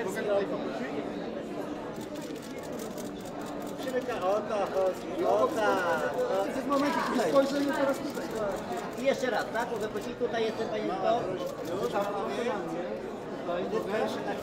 Przymyka, o to chodzi, o tak. W momencie spojrzenie teraz tutaj. I jeszcze raz, tak? Mogę prosić, tutaj jestem, panie Wito.